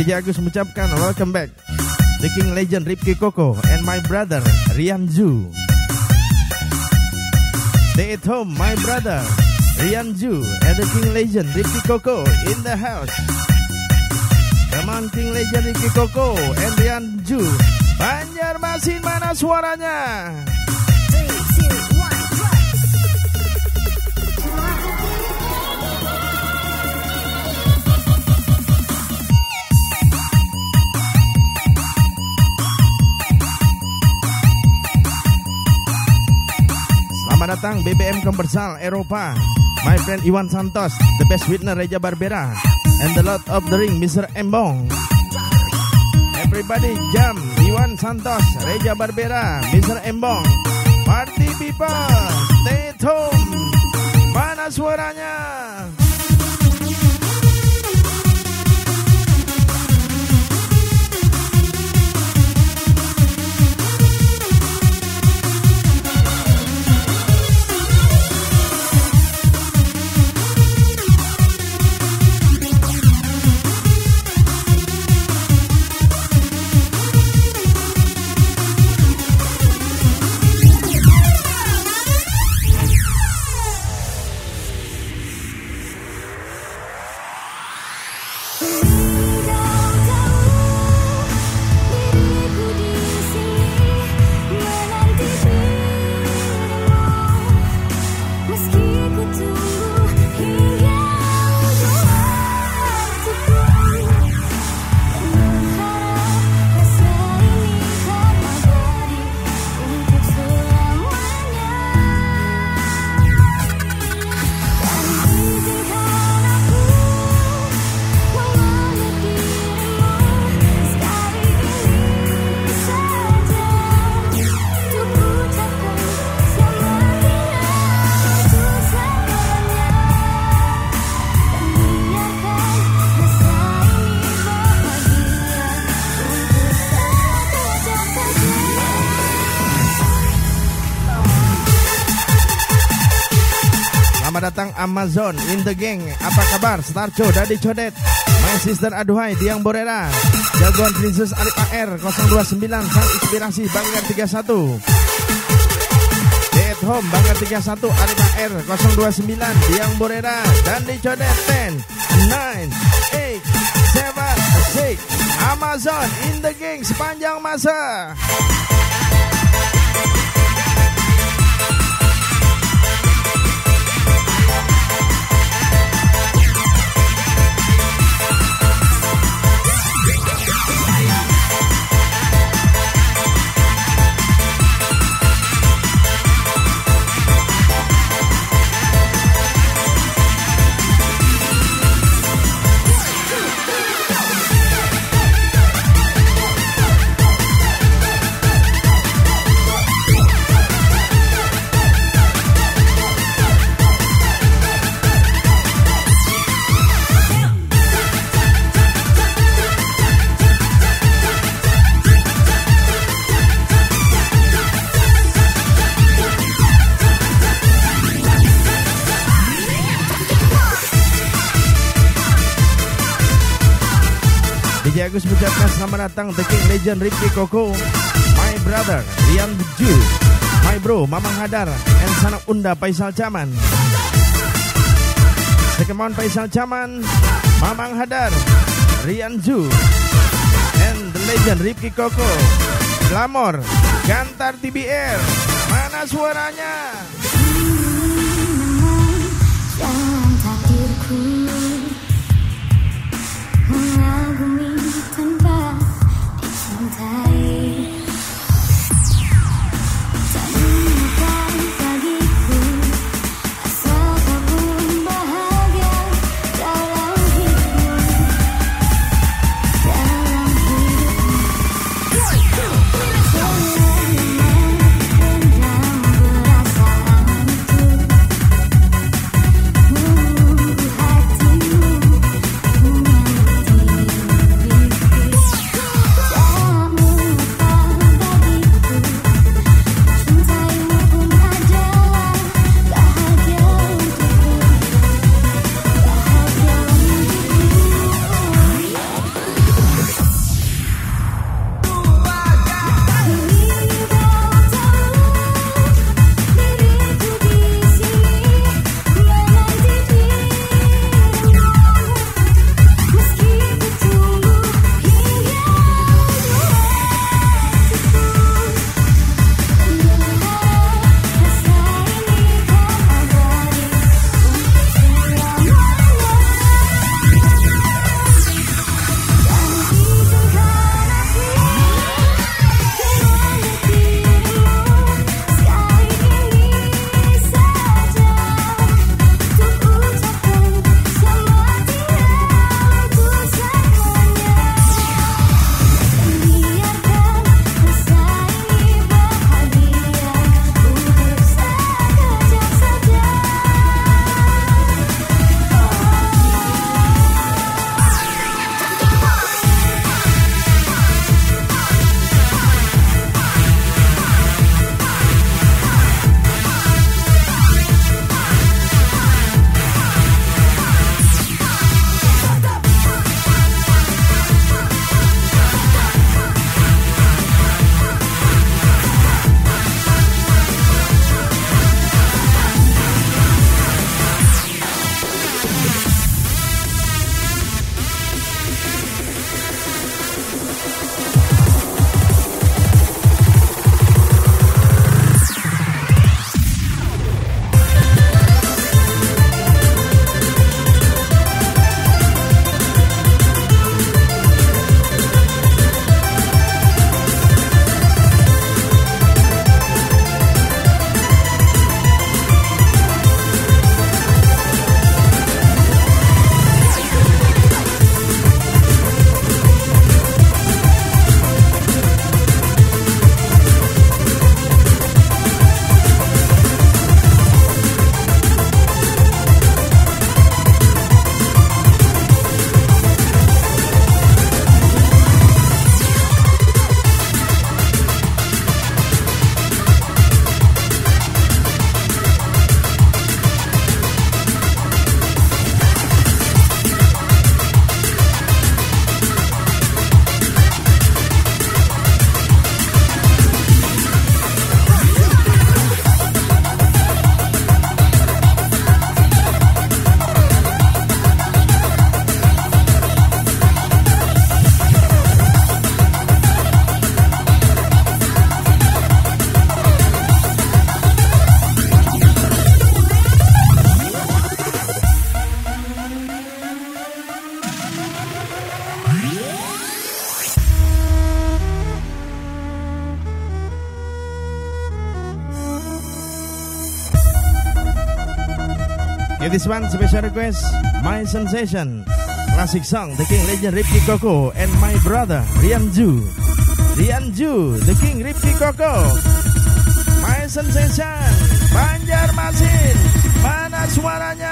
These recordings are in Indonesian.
DJ Agus mengucapkan welcome back The King Legend Ripki Koko and my brother Rian Ju. Stay at home my brother Rian Ju and the King Legend Ripki Koko in the house. Come on King Legend Ripki Koko and Rian Ju. Banjarmasin mana suaranya? 3, 2, 1, Selamat datang BBM Komersial Eropa. My friend Iwan Santos, the best winner Reja Barbera, and the Lord of the Ring Mr. Embong. Everybody jump, Iwan Santos, Reja Barbera, Mr. Embong. Party people, stay at home. Mana suaranya? Selamat datang Amazon in the gang. Apa kabar? Starco, Dadi Codet, My Sister Aduhai, Diang Borera, Jagoan Princess Arif AR 029, Sang Inspirasi Banggar 31, Stay at Home Banggar 31, Arif AR 029, Diang Borera, Dadi Codet 10, 9, 8, 7, 6. Amazon in the gang sepanjang masa. DJ Agus mengucapkan selamat datang The King Legend Ripki Koko, my brother Rian Ju, my bro Mamang Hadar, and Sanak Unda Faisal Caman. Sekemon Faisal Caman, Mamang Hadar, Rian Ju, and the legend Ripki Koko. Glamor, Gantar TBR, mana suaranya? Jalan takdirku mengagumi tanpa dicintai. Tak menemukan bagiku asal kau pun bahagia dalam hidupmu, dalam hidupmu. Selama dendam berasa Play this one, special request, My Sensation. Classic song, The King Legend Ripki Koko and my brother Rian Ju. The King Ripki Koko. My Sensation, Banjarmasin, mana suaranya?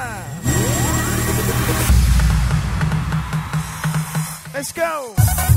Let's go.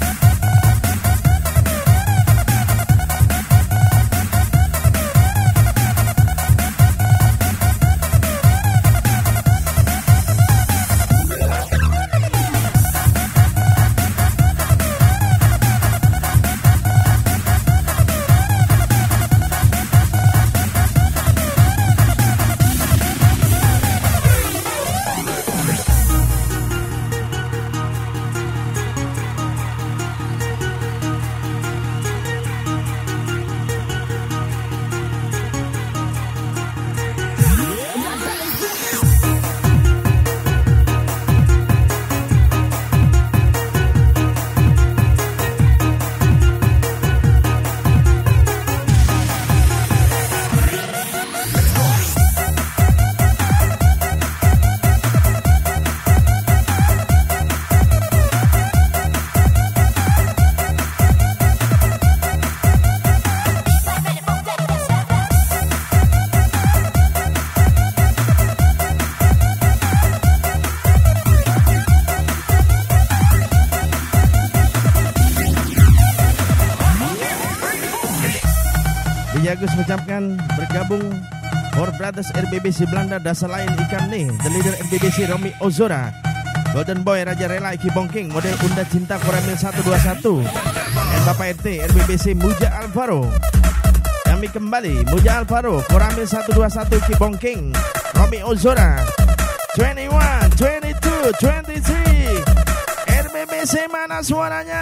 Agus mengucapkan bergabung For Brothers RBBC Belanda dasar lain ikan nih. The leader RBBC Romi Ozora, Golden Boy Raja Rela Iki Bongking, model Unda Cinta Koramil 121, dan Bapak RT RBBC Muja Alvaro. Kami kembali Muja Alvaro Koramil 121 Iki Bongking, Romi Ozora 21, 22, 23. RBBC mana suaranya?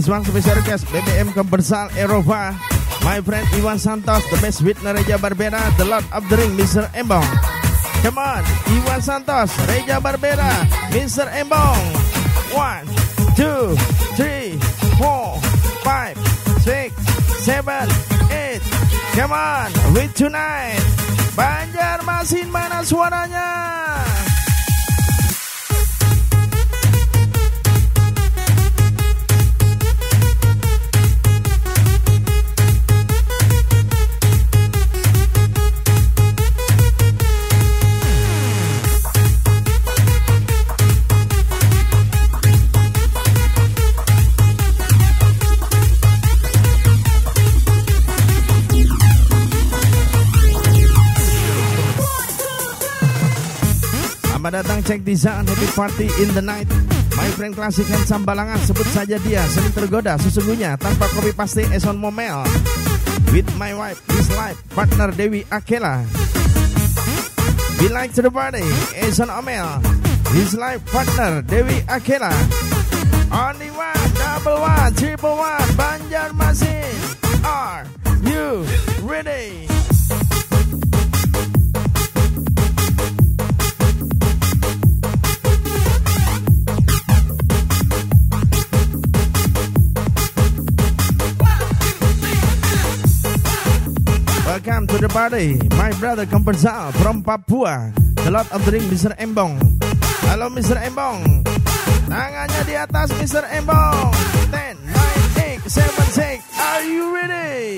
This one special request BBM Kombersal Eropa. My friend Iwan Santos, the best with Reja Barbera, the Lord of the Ring, Mr. Embong. Come on, Iwan Santos, Reja Barbera, Mr. Embong. 1, 2, 3, 4, 5, 6, 7, 8. Come on, with tonight. Banjarmasin mana suaranya? Selamat datang cek di Zaan, happy party in the night. My friend klasik dan sambalangan, sebut saja dia sering tergoda sesungguhnya tanpa kopi pasti Eson Momel. With my wife, his life partner Dewi Akela. We like to the party, Eson Omel, his life partner Dewi Akela. Only one, double one, triple one, Banjarmasin. Are you ready? Welcome to the party, my brother Kombersal from Papua, the Lord of the Ring, Mr. Embong. Halo Mr. Embong, tangannya di atas Mr. Embong. 10, 9, 8, 7, 6, are you ready?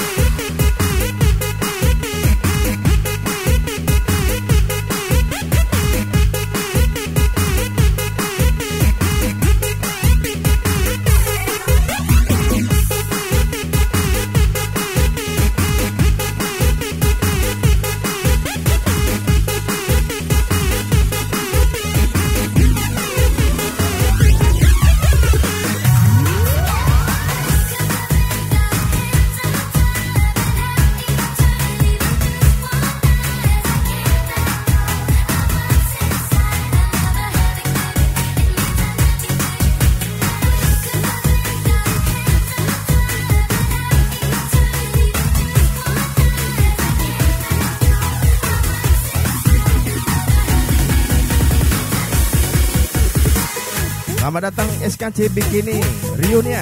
Selamat datang SKC Bikini Reunion.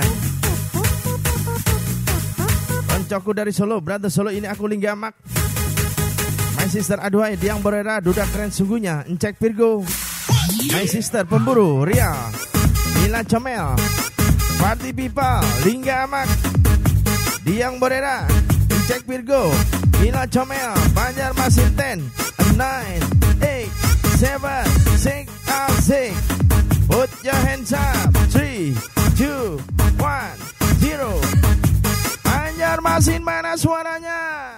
Koncoku dari Solo, brother Solo ini aku Linggamak. My sister Aduhai, Diang Borera, Duda keren sungguhnya. Encek Virgo. My sister Pemburu, Ria, Mila Comel, Party People, Linggamak, Diang Borera, Encek Virgo, Mila Comel, Banjarmasin 10, 9, 8, 7, 6, 6. Put your hands up. 3, 2, 1, 0. Banjarmasin mana suaranya?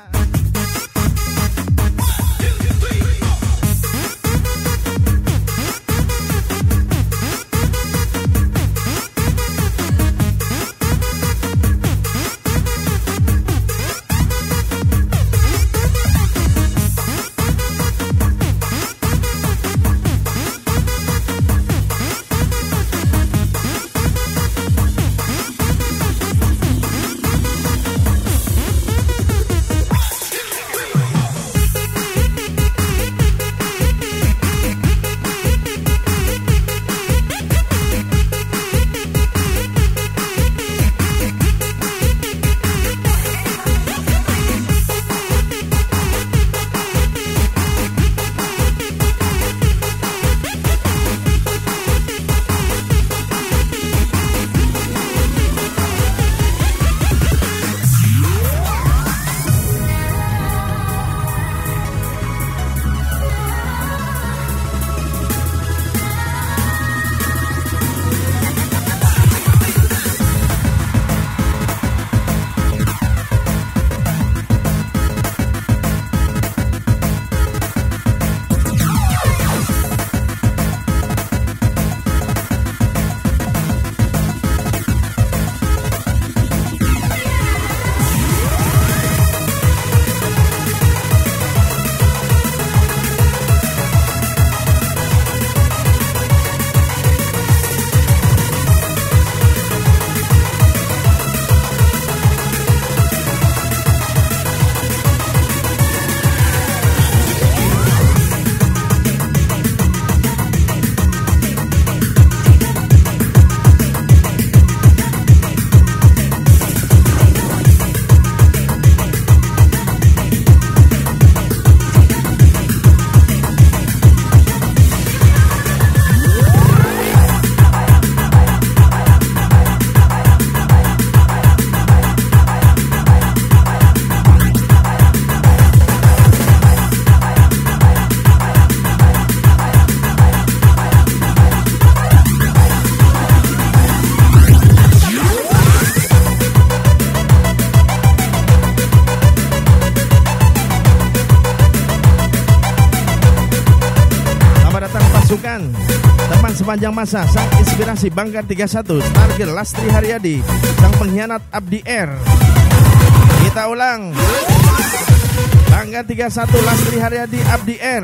sepanjang masa, sang inspirasi Banggar 31, Stargirl Lastri Haryadi, sang pengkhianat Abdi R. Kita ulang. Banggar 31 Lastri Haryadi Abdi R.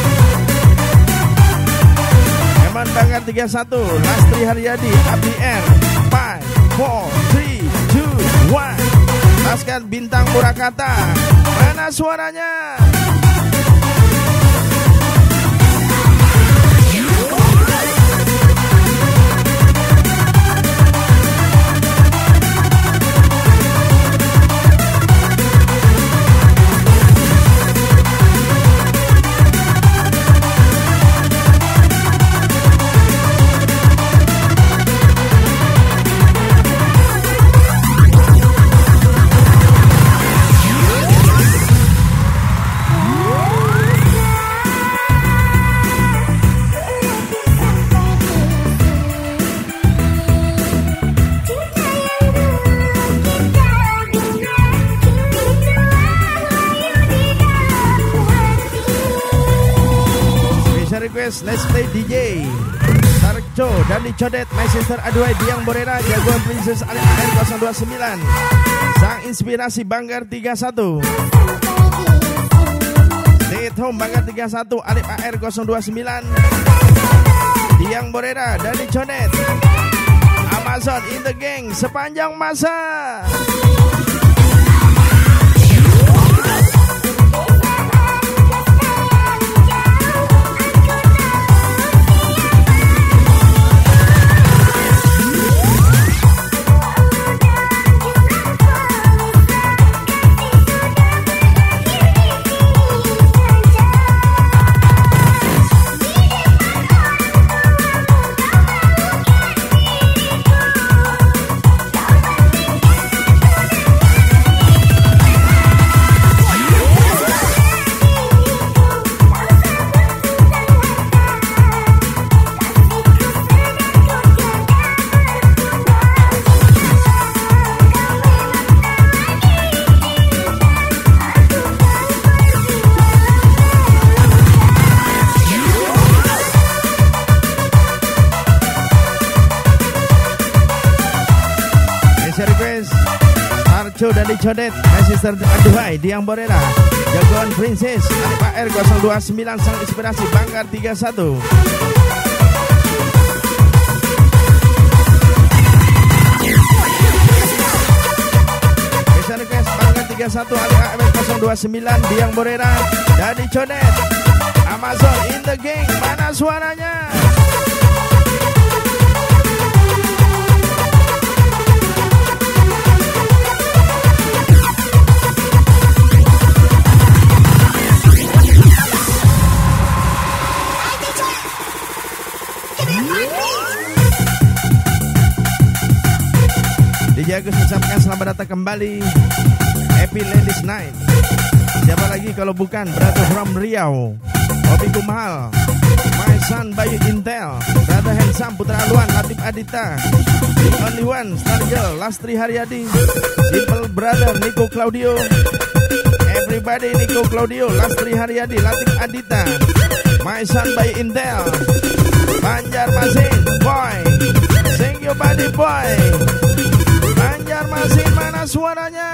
Eman Banggar 31 Lastri Haryadi Abdi R. 5, 4, 3, 2, 1. Laskar Bintang Murakata, mana suaranya? Request Let's Play DJ Tarjo dan Dicodet, My Sister Aduhai Diang Borera, jagoan Princess Alif AR 029, sang inspirasi Banggar 31. Stay at Home Banggar 31 Alif AR 029, Diang Borera dan Dicodet. Amazon in the Gang sepanjang masa. Dan Dicodet, My Sister Aduhai Diang Borera, jagoan Princess Alif AR 029, sang inspirasi Banggar 31. Special request Banggar 31 Alif AR 029 Diang Borera dan Dicodet. Amazon in the Gang, mana suaranya? DJ Agus mengucapkan selamat datang kembali Happy Ladies Night. Siapa lagi kalau bukan Brother from Riau, Obi Kumahal, My Son Bayu Intel, Brother Handsome Putra Aluan, Latif Adita, The Only One, Stargirl Lastri Haryadi, Simple Brother Nico Claudio, Everybody Nico Claudio, Lastri Haryadi, Latif Adita, My Son Bayu Intel, Banjarmasin Boy, Sing Your Body Boy. Banjarmasin, mana suaranya?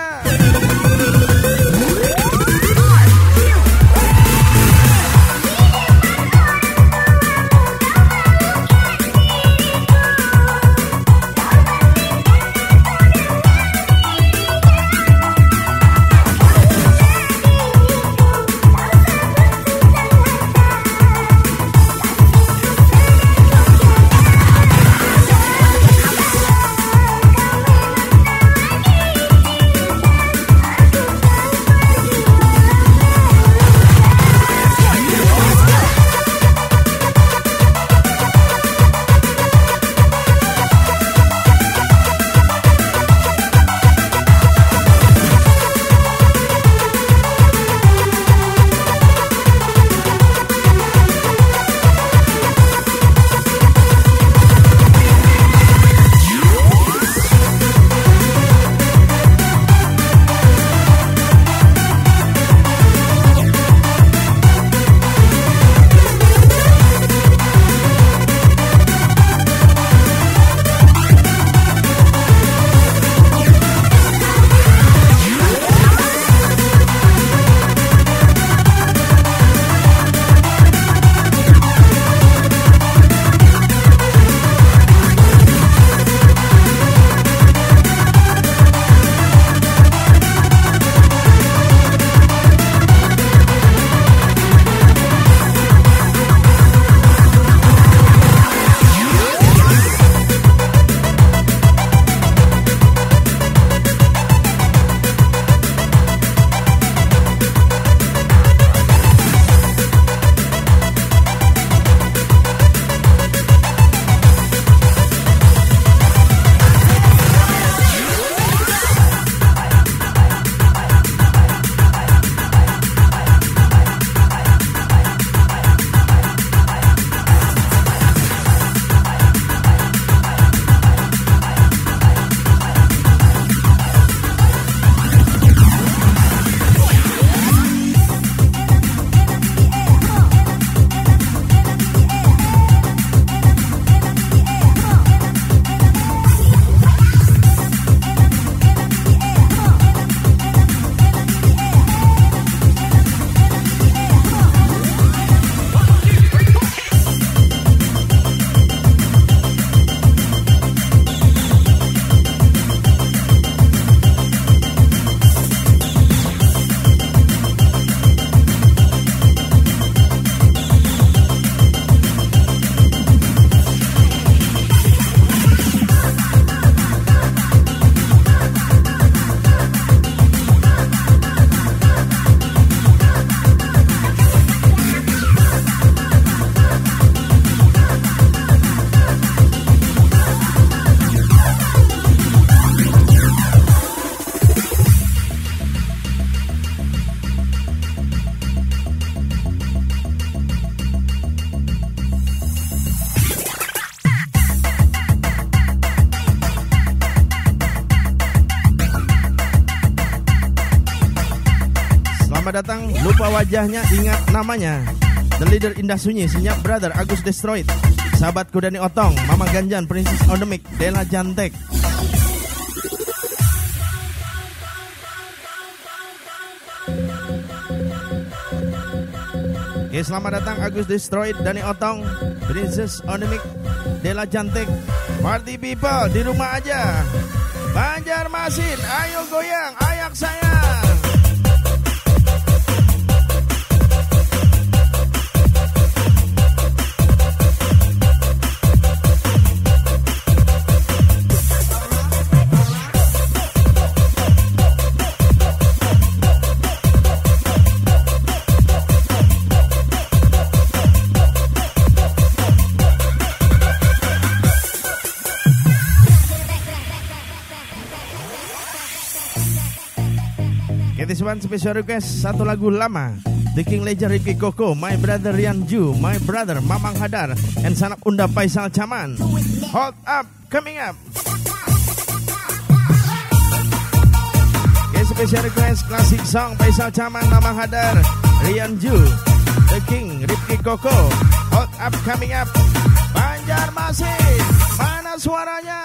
selamat datang. Lupa wajahnya, ingat namanya. The Leader Indah Sunyi, Senyap Brother, Agus Destroyed, sahabatku Dani Otong, Mama Ganjan, Princess on the Mic, Dela Jantek. Oke, selamat datang Agus Destroyed, Dani Otong, Princess on the Mic, Dela Jantek. Party people di rumah aja. Banjarmasin, ayo goyang, ayak sayang. This one special request, satu lagu lama, The King Legend Ricky Koko, My Brother Rian Ju, My Brother Mamang Hadar, and Sanak Unda Faisal Caman. Hold Up, coming up. Okay, special request, classic song, Faisal Caman, Mamang Hadar, Rian Ju, The King, Ricky Koko, Hold Up, coming up. Banjarmasin, mana suaranya?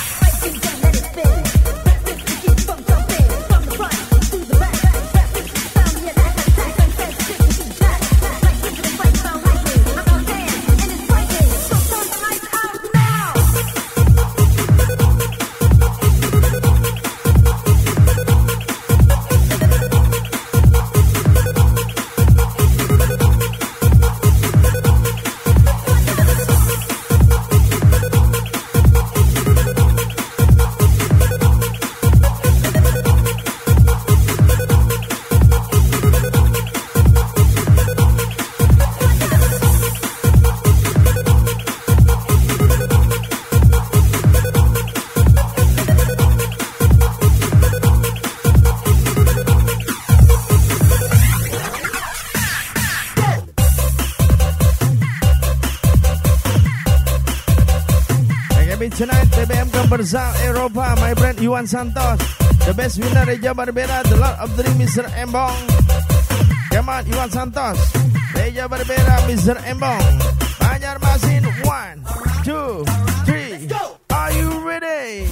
Tonight, TBM Berzal Eropa, my friend Iwan Santos, the best winner Reja Barbera, the Lord of the Ring, Mr. Embong. Come on, Iwan Santos, Reja Barbera, Mr. Embong. Banjarmasin, 1, 2, 3, go! Are you ready?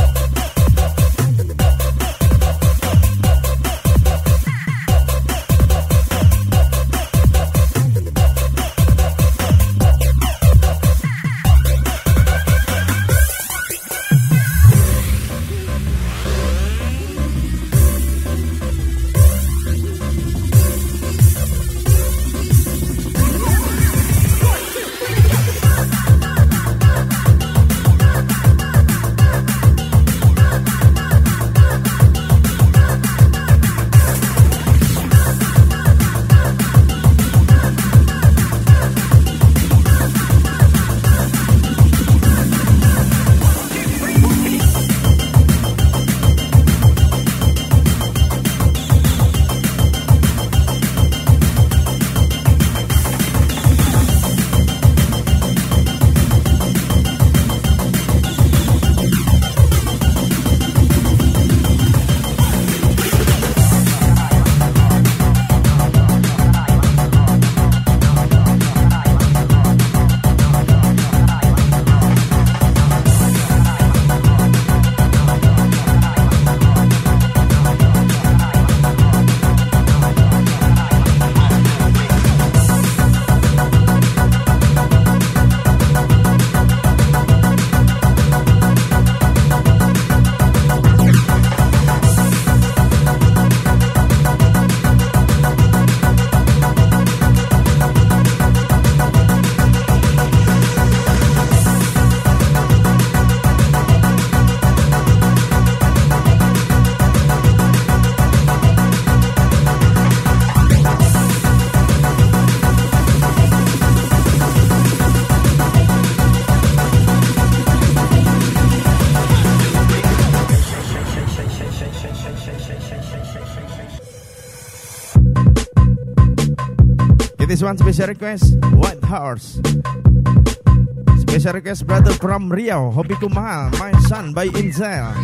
This one special request, White Horse. Special request, brother from Riau, Hobiku Mahal, My Son by Inzel.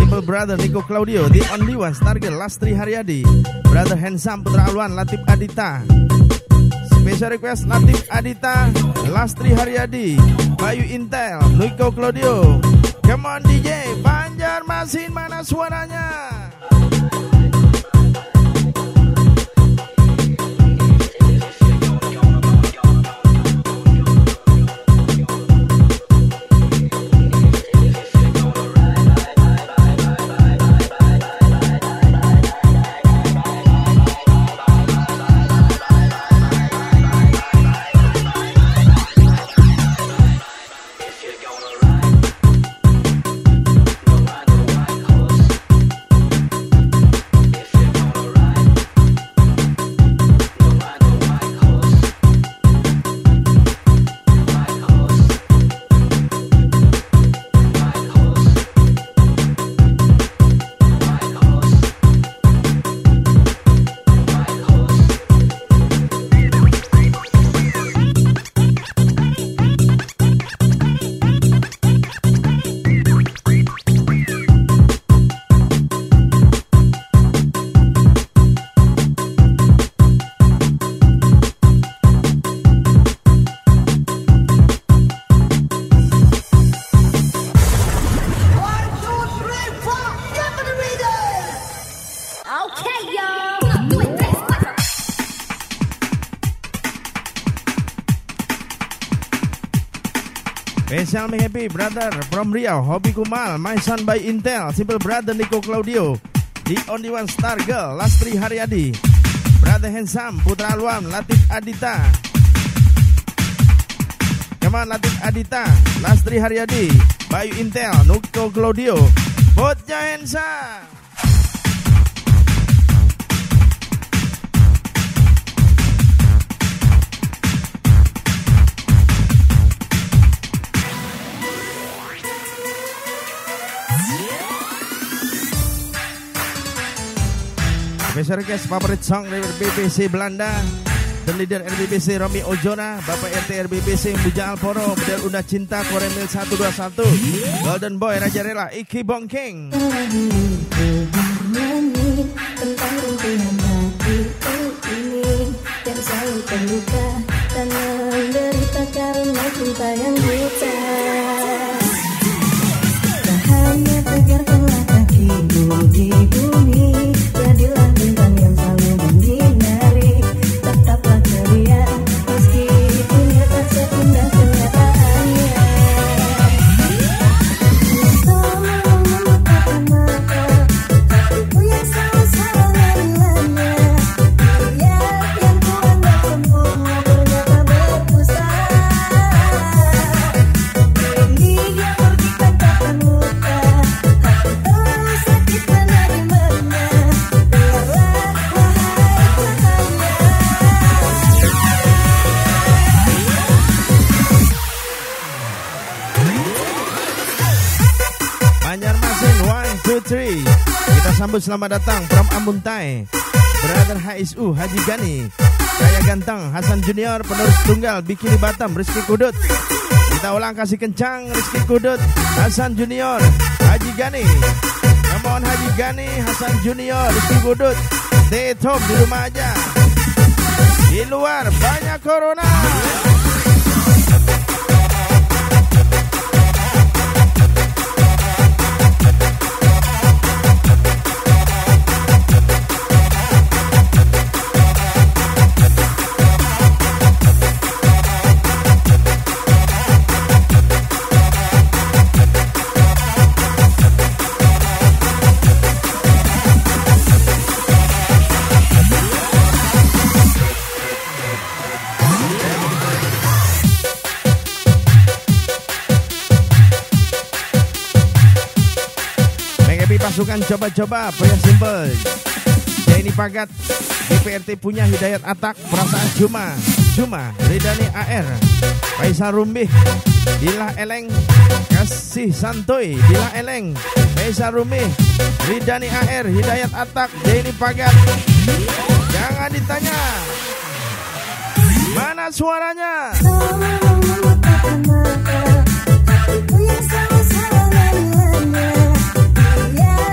Simple Brother Nico Claudio, The Only One, Stargirl, Lastri Haryadi, Brother Handsome, Putra Alwan, Latif Adita. Special request Latif Adita, Lastri Haryadi, Bayu Intel, Nico Claudio. Come on DJ, Banjarmasin mana suaranya? Special me happy brother from Riau, Hobi Kumal, My Son by Intel, Simple Brother Nico Claudio, The Only One, Stargirl, Lastri Haryadi, Brother Handsome, Putra Alwan, Latif Adita. Come on Latif Adita, Lastri Haryadi, Bayu Intel, Nico Claudio, put your hands up. Special request favorite song dari RBBC Belanda, The Leader RBBC Romi Ojona, Bapak RT RBBC Bujang Alporo, Model Unda Cinta Koremil 121, Golden Boy Raja Rela, Iki Bongking. Tentang runtuhan hatiku ini yang selalu terluka dan menderita karena cinta yang buta. Tak hanya tegakkanlah kakimu di bumi, jadilah bintang yang selalu menyinari. Tetaplah ceria meski dunia tak seindah kenyataannya. Bersama membukakan mata, hatiku yang selalu salah nilainya. Dia yang ku anggap sempurna ternyata berpusat. Ini dia pergi katakan luka, hati terlalu sakit menerimanya. Dengarlah wahai cahaya. Banjarmasin 1, 2, 3. Kita sambut selamat datang from Amuntai, Brother HSU Haji Gani, Kaya Ganteng Hasan Junior, penerus tunggal Bikini Batam Rizky Kudut. Kita ulang kasih kencang, Rizky Kudut, Hasan Junior, Haji Gani. Come on Haji Gani, Hasan Junior, Rizky Kudut. Stay at home, di rumah aja. Di luar banyak corona. Pasukan coba-coba pria simple Denny Pagat, DPRT punya Hidayat Atak, Perasaan Juma Ridani AR, Faisal Rumbih, Dila Eleng, Kasih Santoy, Dila Eleng, Faisal Rumbih, Ridani AR, Hidayat Atak, Denny Pagat. Jangan ditanya mana suaranya. Hatiku yang selalu salah nilainya. Dia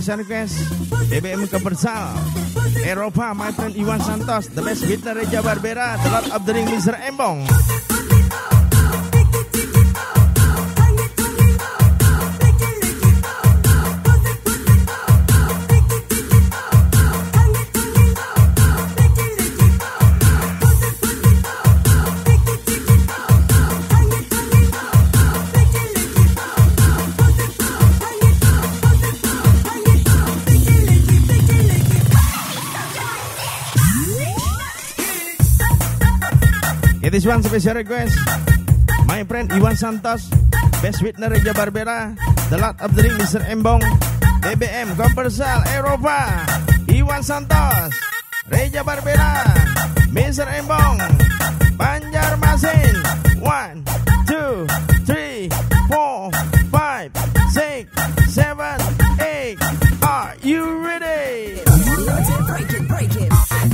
special request BBM Kebersal Eropa, my friend Iwan Santos, The Best Hitler Reja Barbera, The Lord of the Ring Mr. Embong. This one special request my friend Iwan Santos, Best Witner Reja Barbera, The Lord of the Ring Mr. Embong, BBM Kebersal Eropa, Iwan Santos, Reja Barbera, Mr. Embong, Banjarmasin. 1, 2, 3, 4, 5, 6, 7, 8. Are you ready? Break it, break it.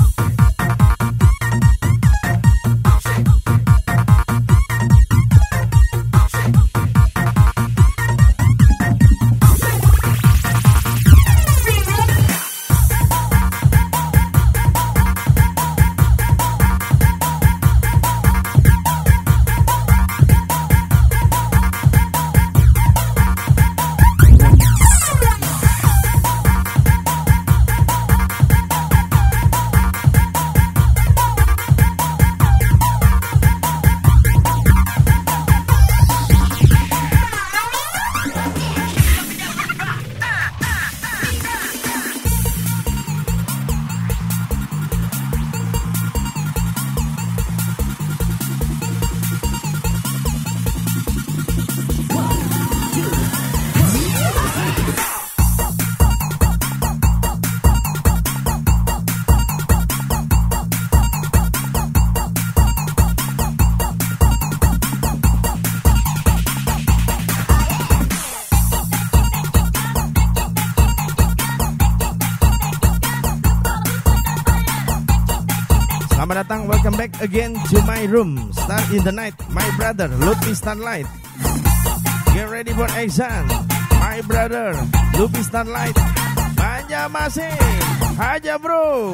Selamat datang, welcome back again to my room. Star in the night, my brother Lutfi Starlight. Get ready for action, my brother Lutfi Starlight. Banjarmasin, aja bro.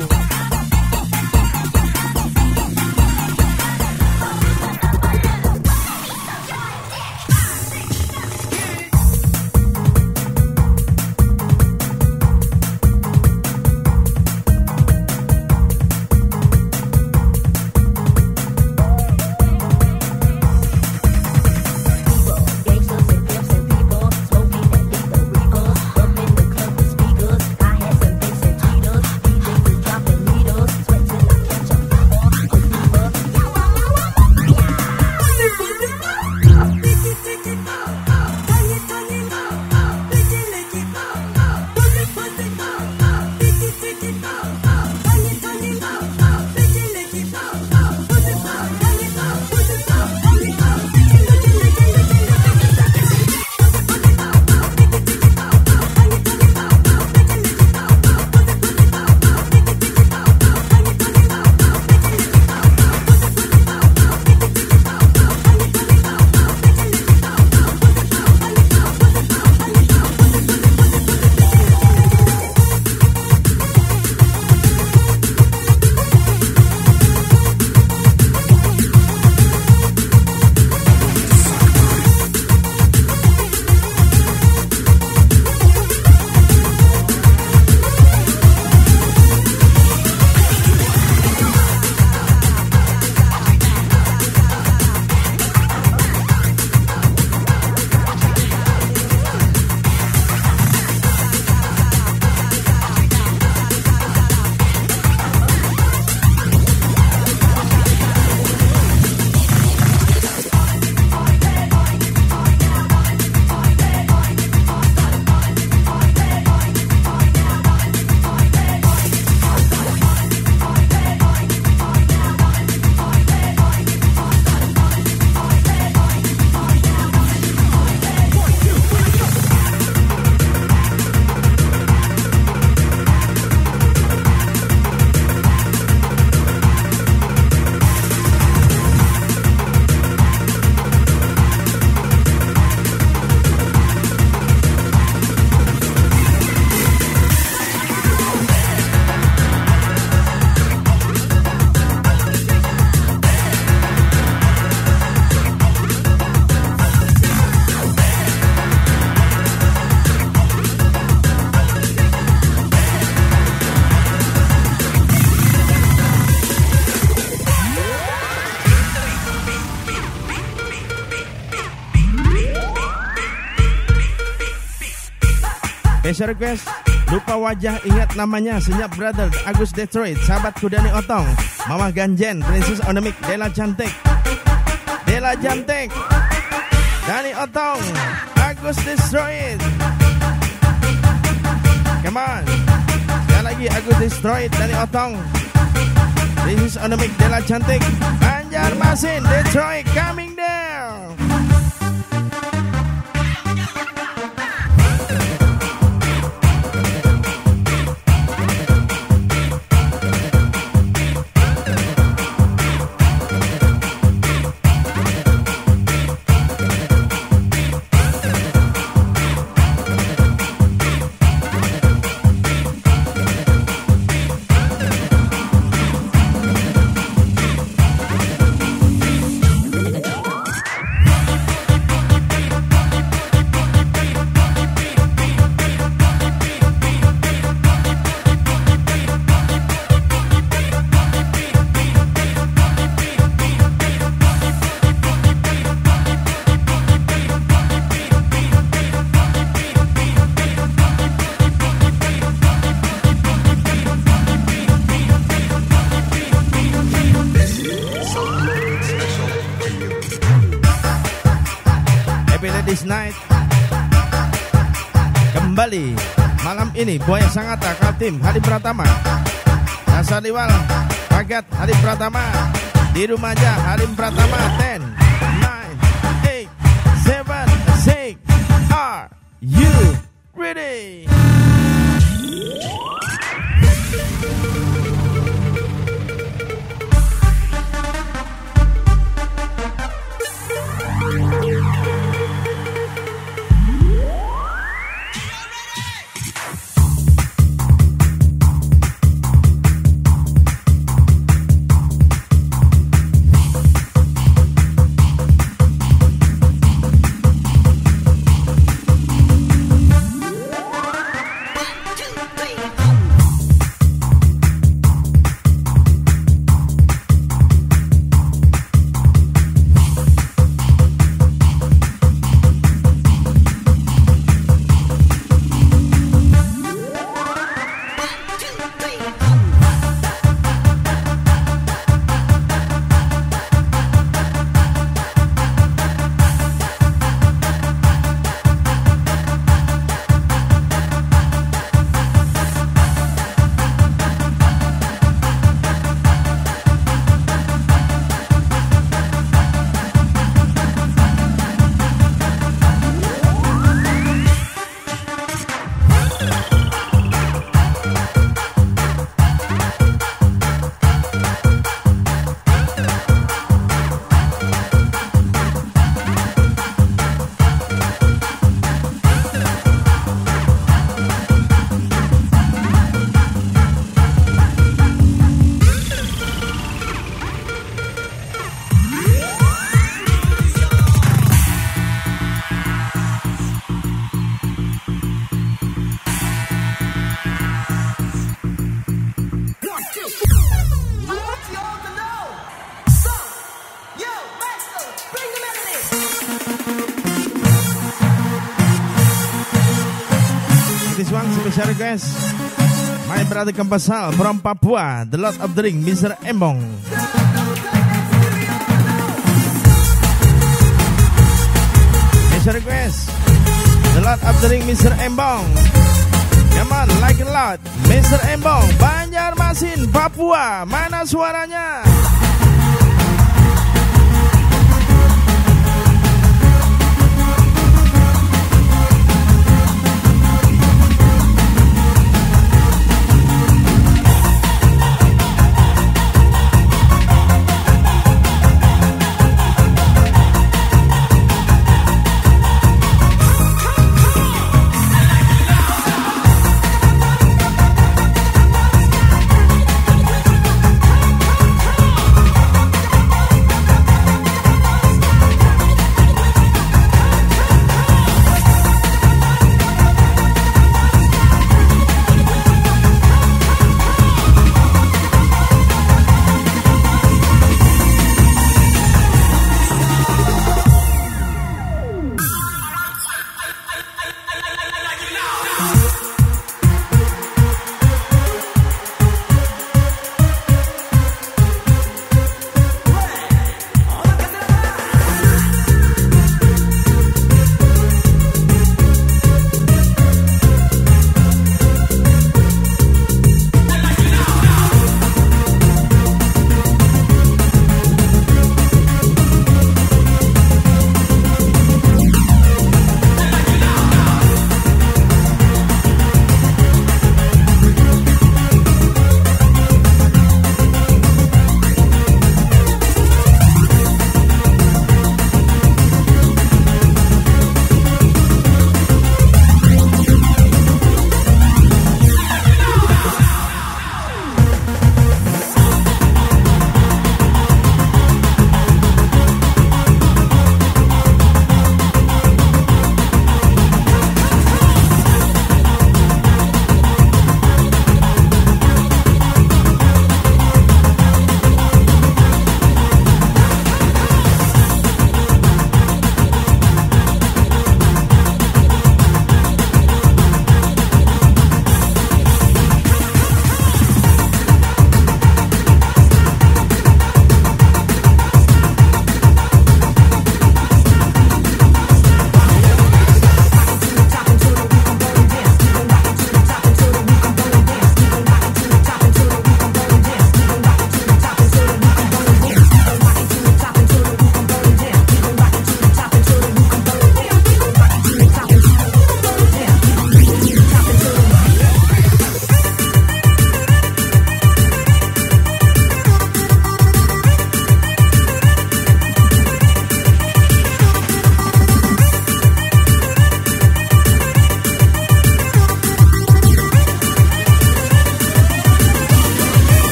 Dropping Special request, lupa wajah ingat namanya, Senyap Brother, Agus Detroit, sahabatku Dani Otong, Mama Ganjen, Princess on the Mic, Dela Cantik, Dani Otong, Agus Detroit. Come on. Sekali lagi Agus Detroit, Dani Otong, Princess on the Mic, Dela Cantik, Banjarmasin, Detroit coming down. Ladies Night kembali malam ini. Buaya Sangata, Kaltim, Hadi Pratama, Nasaliwal, Pagat, Hadi Pratama, di rumah aja, Hadi Pratama. 10, 9, 8, 7, 6. Are you ready? Special request, my brother Kampasal from Papua, the Lord of the Ring, Mr. Embong. Special request, the Lord of the Ring, Mr. Embong. Come on, like a lot, Mr. Embong, Banjarmasin, Papua, mana suaranya?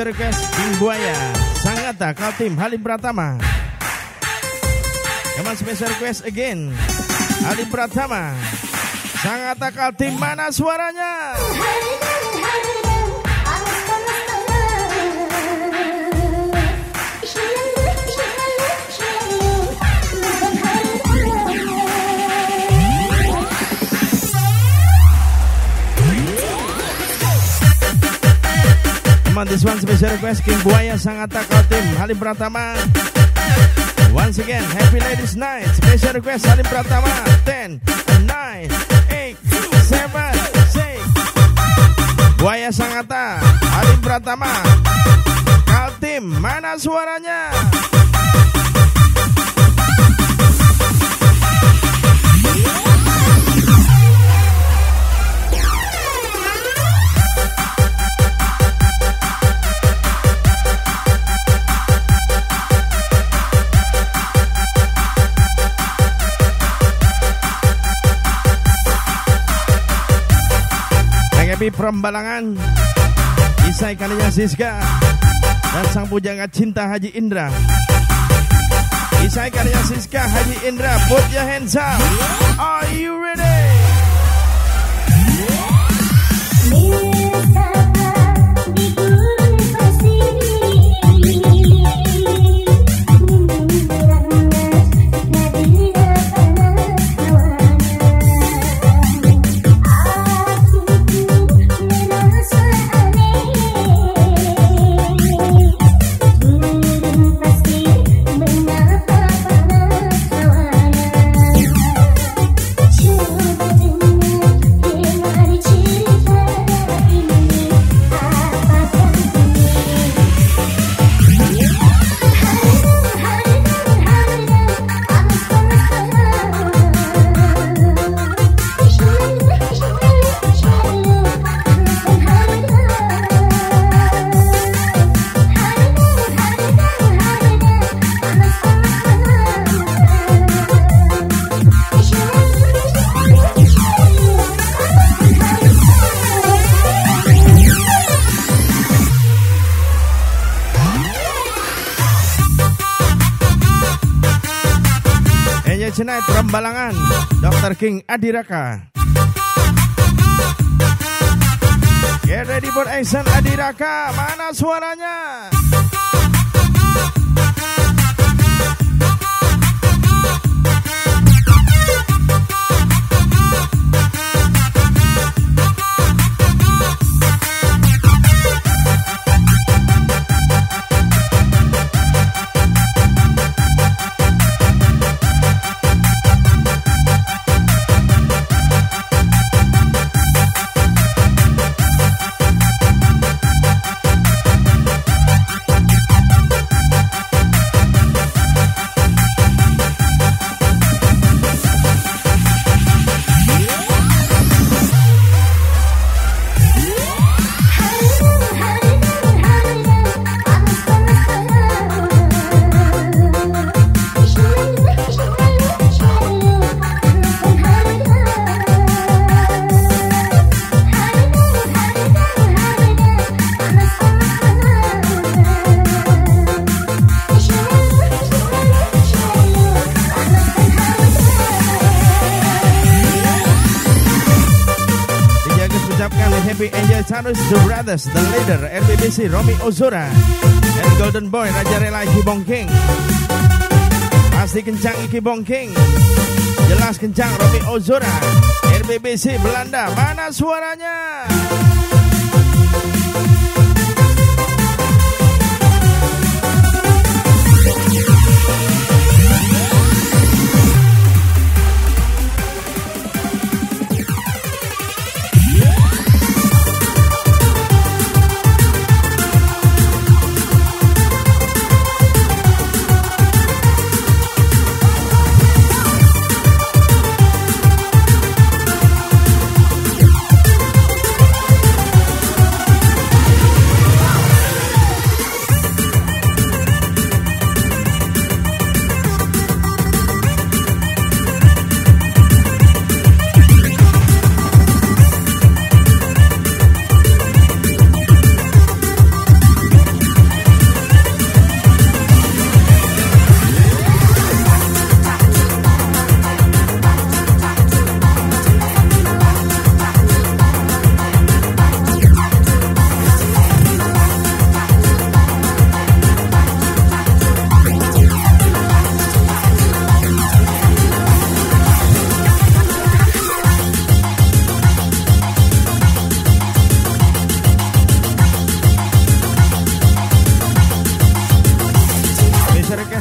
special request King Buaya Sangatta Kaltim Halim Pratama. Come on, special request again Halim Pratama Sangatta Kaltim, mana suaranya? Come on, this one special request King Buaya Sangatta Kaltim Halim Pratama. Once again, happy ladies night. Special request Halim Pratama. 10, 9, 8, 7, 6. Buaya Sangatta Halim Pratama Kaltim, mana suaranya? Prambalangan Isai kalinya Siska dan sang pujangga cinta Haji Indra. Isai kalinya Siska Haji Indra, put your hands up. Are you ready? Tonight Prambalangan Dr. King Adiraka. Get ready for action Adiraka, mana suaranya? The Brothers, The Leader, RBBC, Romi Ozora, and Golden Boy, Raja Rela Iki Bong King. Pasti kencang Iki Bong King, jelas kencang Romi Ozora, RBBC Belanda, mana suaranya?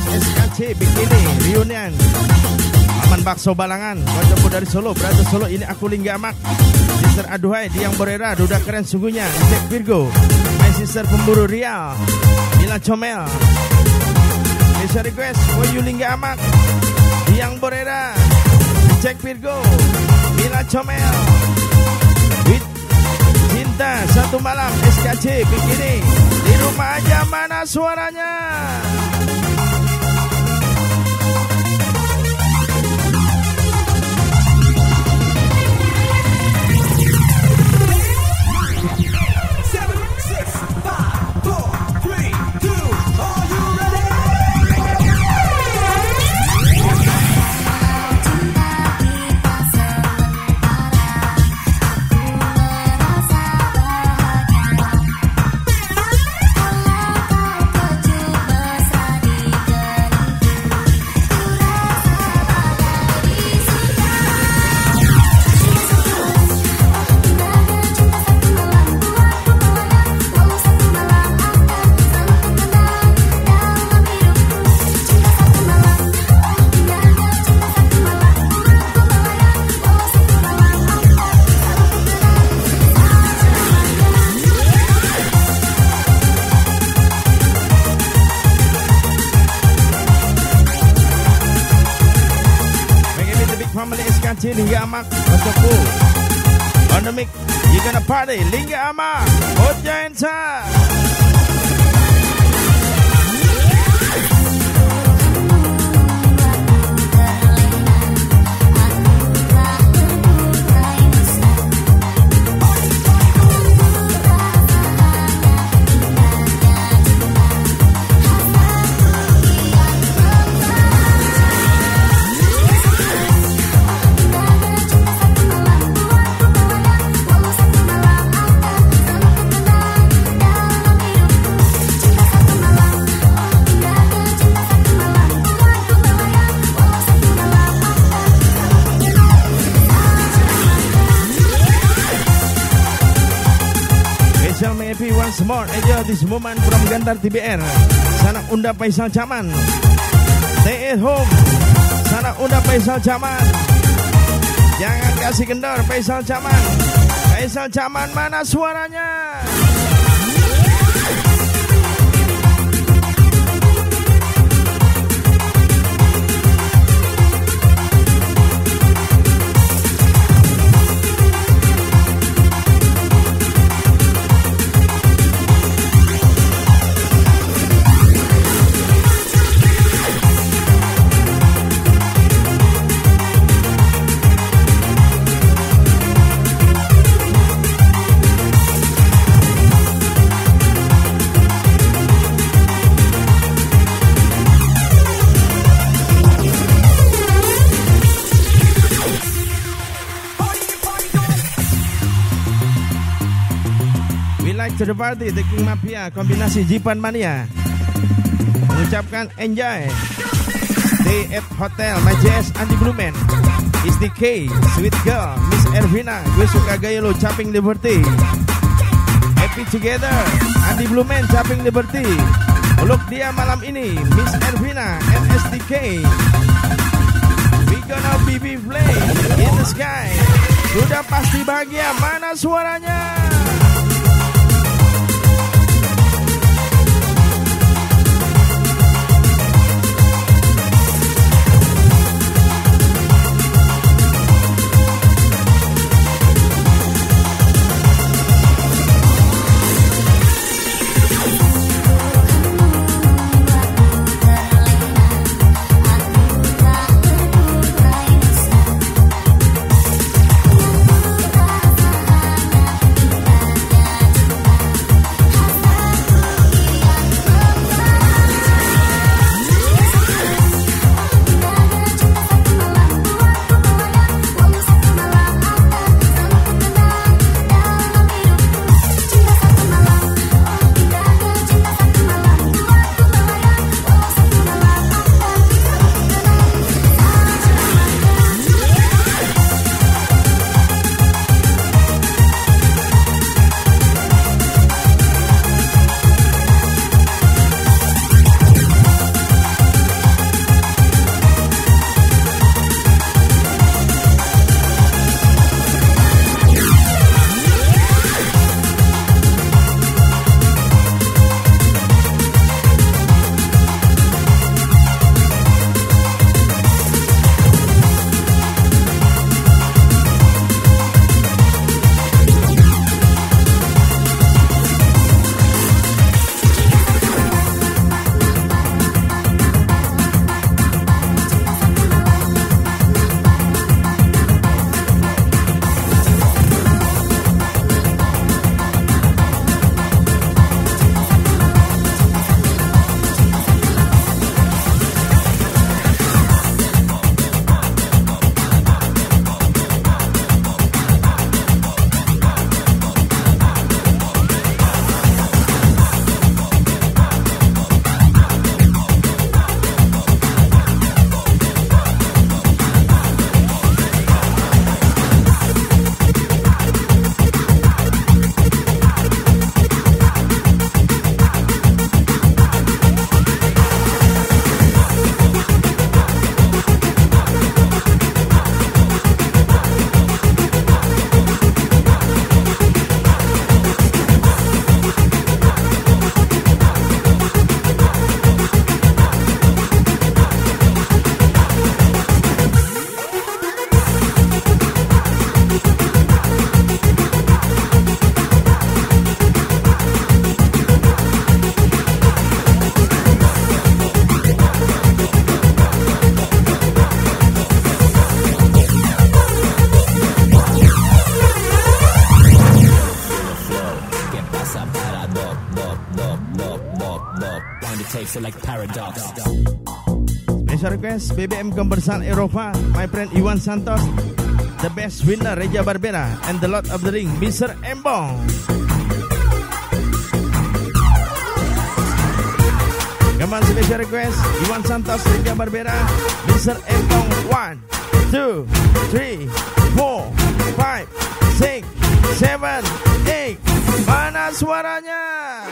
SKC Bikini Reunion. Aman Bakso Balangan, Kocokku dari Solo, Brother Solo, ini aku Lingga Amak. Sister Aduhai, Diang Borera, Duda keren sungguhnya. Jack Virgo, My Sister Pemburu Riau, Mila Comel. Special request for you Lingga Amak, Diang Borera, Jack Virgo, Mila Comel. With Cinta Satu Malam SKC Bikini. Di rumah aja mana suaranya? Lingga Amak, Kocokku on the mic, you gonna party. Lingga Amak, put your hands up. Once more, enjoy this moment from Gantar TBR. Sanak Unda Faisal Caman. Stay at home. Sanak Unda Faisal Caman. Jangan kasih kendor Faisal Caman. Faisal Caman mana suaranya? To the party, The King Mafia, kombinasi Jipan Mania. Mengucapkan enjoy. Stay at Hotel Majes Andi Blumen. Is the K, Sweet Girl, Miss Ervina. Gue suka gaya lo, Caping Liberty. Happy together, Andi Blumen, Caping Liberty. Peluk dia malam ini, Miss Ervina and SDK. We gonna be play in the sky. Sudah pasti bahagia, mana suaranya? Special request BBM Kebersaan Eropa, my friend Iwan Santos, the best winner Reja Barbera, and the Lord of the Ring, Mr. Embong. Come on, special request Iwan Santos, Reja Barbera, Mr. Embong. 1, 2, 3, 4, 5, 6, 7, 8. Mana suaranya?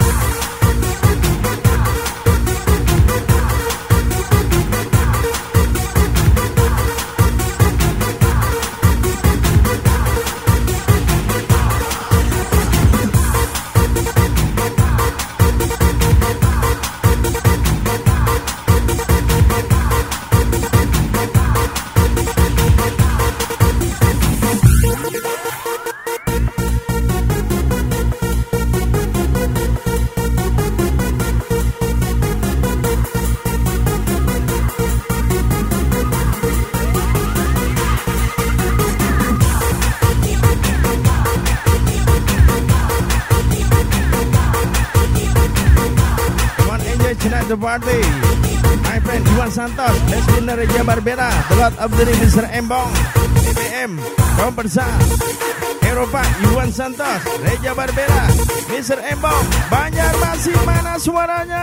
The party, my friend Iwan Santos, best winner Reja Barbera, the Lord of the Ring, Mr. Embong, BBM Kebersaan Eropa, Iwan Santos, Reja Barbera, Mr. Embong, Banjarmasin, mana suaranya?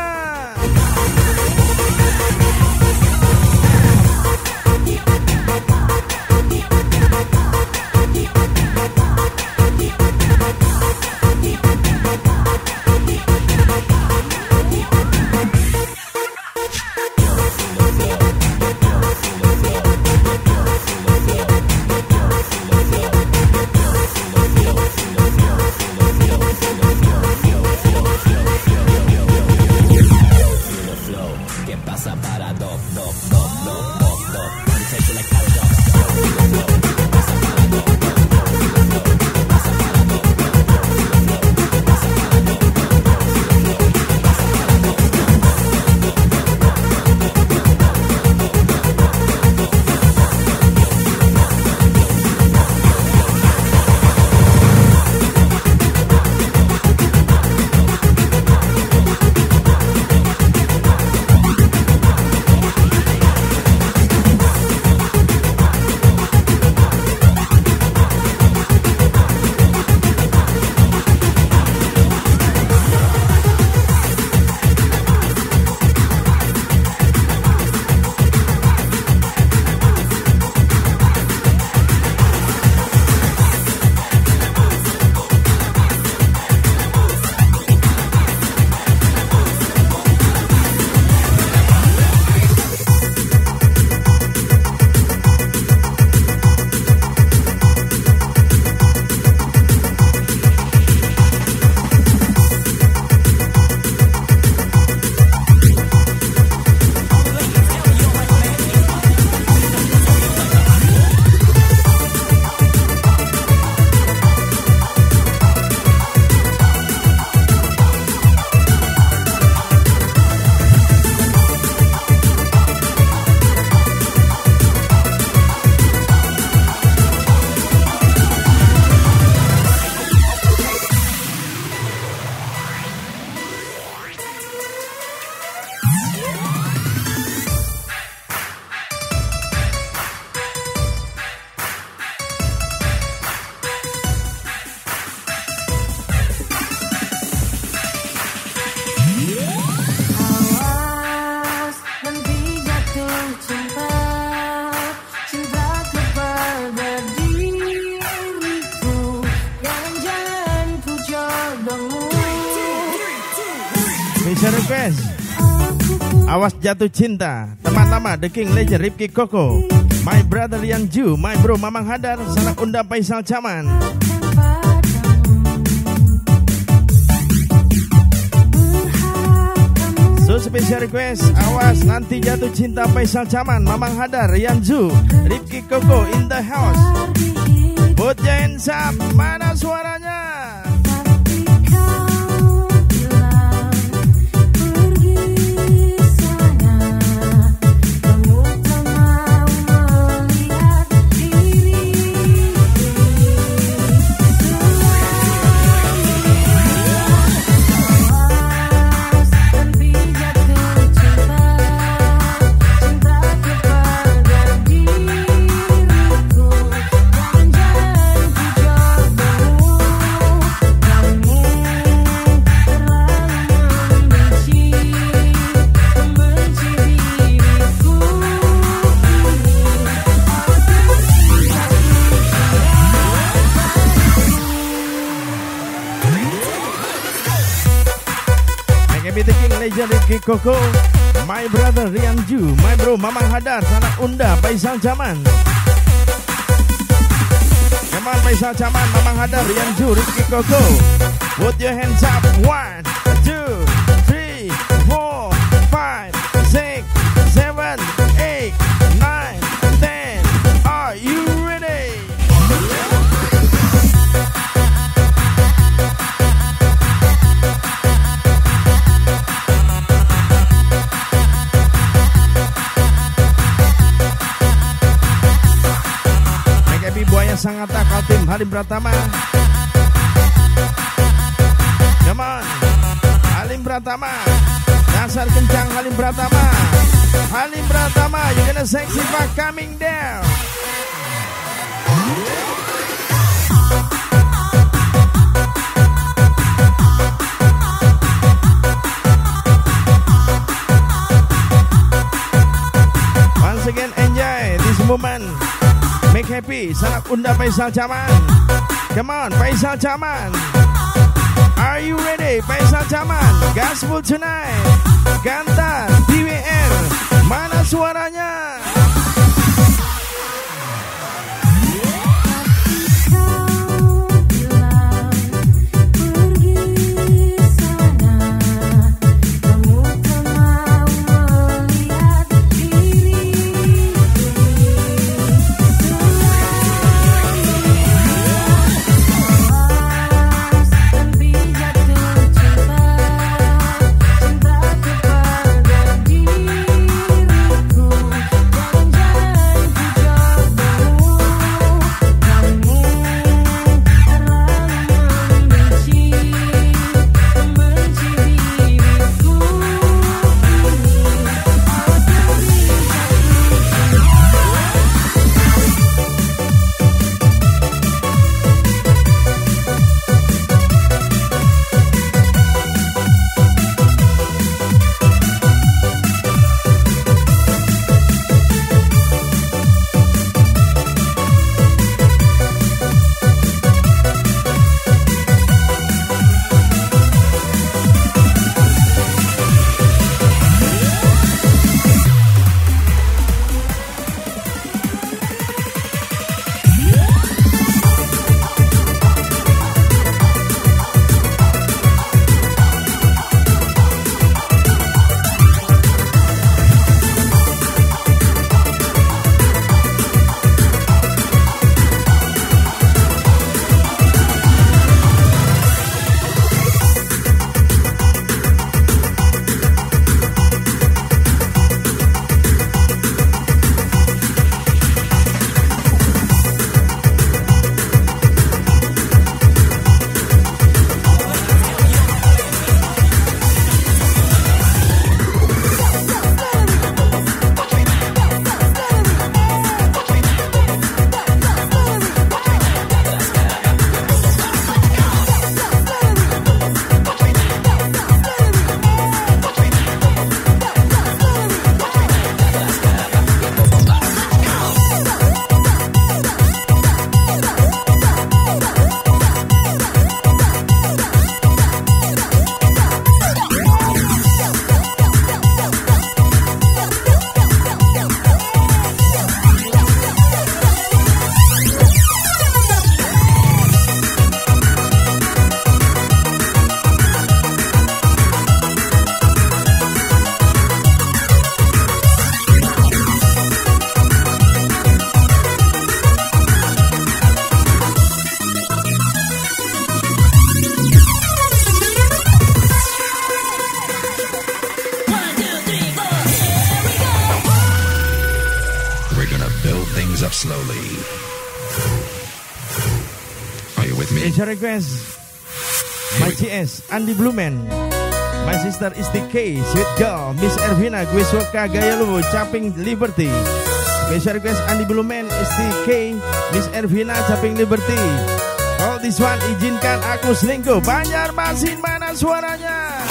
Special request Awas Jatuh Cinta, teman-teman The King Legend Ripki Koko, my brother Lian Ju, my bro Mamang Hadar, sanak unda Faisal Caman. So special request Awas Nanti Jatuh Cinta Faisal Caman, Mamang Hadar, Lian Ju, Ripki Koko in the house. Put your hands up, mana suaranya? Cinta Rizan Rifki Koko, my brother Rian Ju, my bro Mamang Hadar, Sanak Unda, Faisal Jaman. Come on Faisal Jaman, Mamang Hadar, Rian Ju, Rifki Koko. Put your hands up. 1, 2, 3, 4, 5, 6, 7, 8, 9, 10. Are you ready? Megabi Buaya Sangatta, Kaltim Halim Pratama. Come on, Halim Pratama. Dasar kencang Halim Pratama. Halim Pratama, you're gonna sexy back coming down. Once again, enjoy this moment. Make happy. Sanak Unda Faisal Jaman. Come on, Faisal Jaman. Are you ready, Faisal Jaman? Gospel tonight. Gantar, DWR. Mana suaranya? Special request My CS Andi Blumen, my sister Isti K, sweet girl Miss Ervina, gue suka gaya lu Caping Liberty. Special request Andi Blumen, Isti K, Miss Ervina, Caping Liberty. All this one izinkan aku selingkuh. Banjarmasin mana suaranya?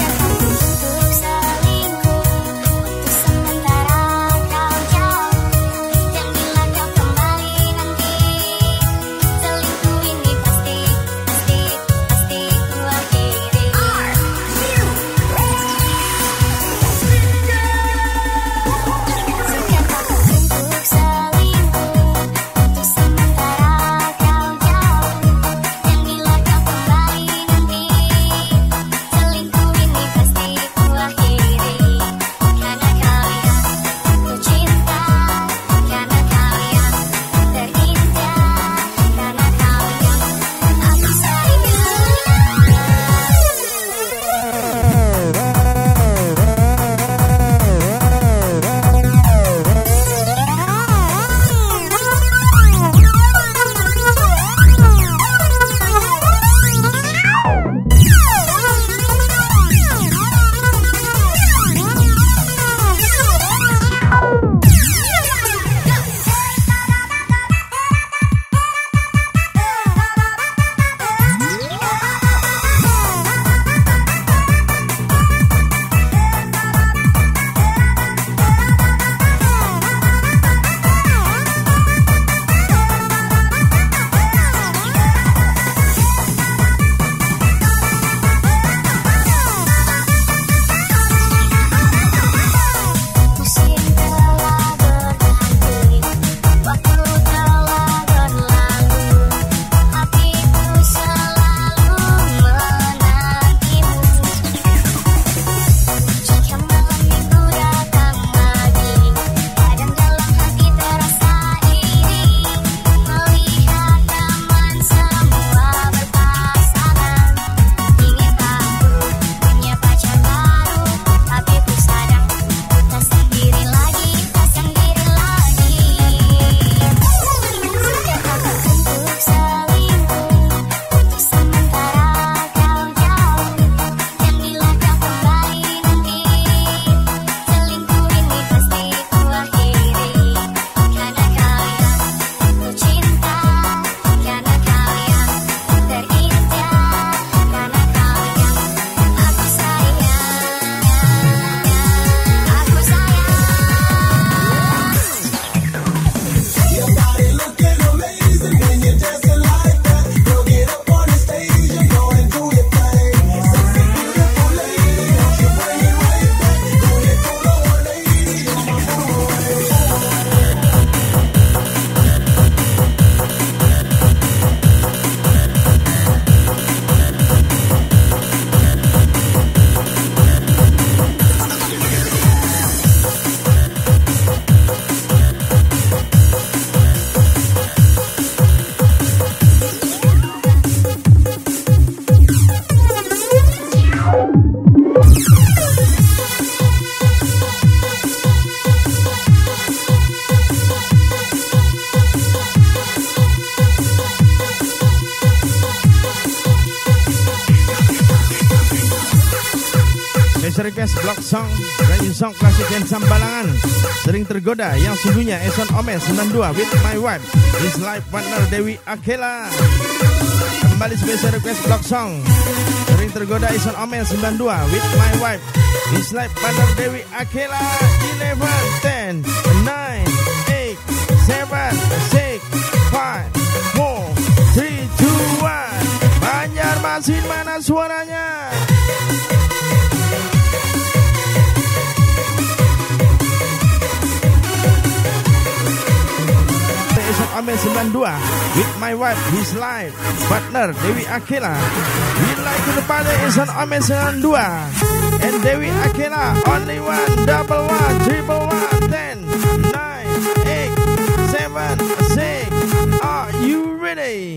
Special request block song, brand new song klasik Handsome Balangan. Sering tergoda yang sungguhnya Eson Omes 92 with my wife, his life partner Dewi Akela. Kembali special request block song, sering tergoda Eson Omes 92 with my wife, his life partner Dewi Akela. 11, 10, 9, 8, 7, 6, 5, 4, 3, 2, 1. Banjarmasin mana suaranya? Omes 92 with my wife, his life partner Dewi Akela. We like to the party is on Omes 92 and Dewi Akela. Only one, double one, triple one, 10, 9, 8, 7, 6. Are you ready?